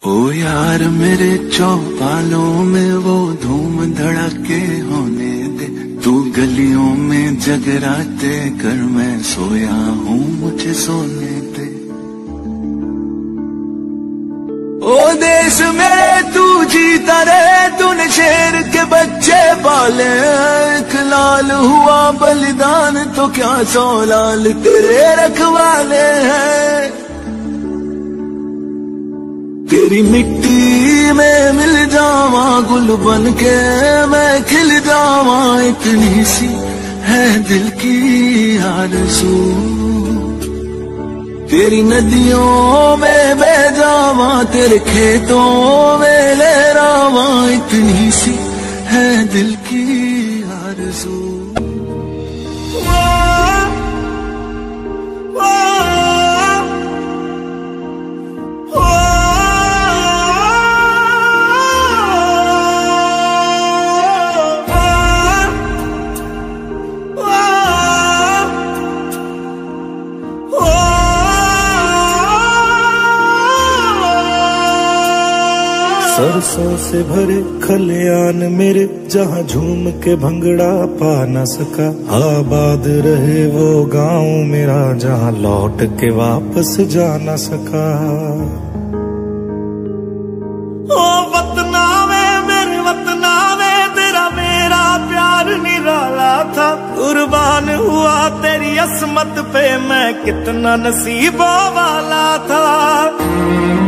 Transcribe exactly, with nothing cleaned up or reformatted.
ओ यार मेरे चौपालों में वो धूम धड़के होने दे, तू गलियों में जगराते कर, मैं सोया हूँ मुझे सोने दे। ओ देश मेरे तू जीता रहे, तूने शेर के बच्चे पाले, एक लाल हुआ बलिदान तो क्या सौ लाल तेरे रखवाले हैं। तेरी मिट्टी में मिल जावा गुल बन के मैं खिल जावा, इतनी सी है दिल की आरज़ू। तेरी नदियों में बह जावा, तेरे खेतों में लहरावा, इतनी सी है दिल की आरज़ू। सरसों से भरे खलियान मेरे, जहाँ झूम के भंगड़ा पा न सका, आबाद रहे वो गांव मेरा जहाँ लौट के वापस जा न सका। ओ वतना में मेरे वतना में तेरा मेरा प्यार निराला था, कुर्बान हुआ तेरी असमत पे मैं कितना नसीबों वाला था।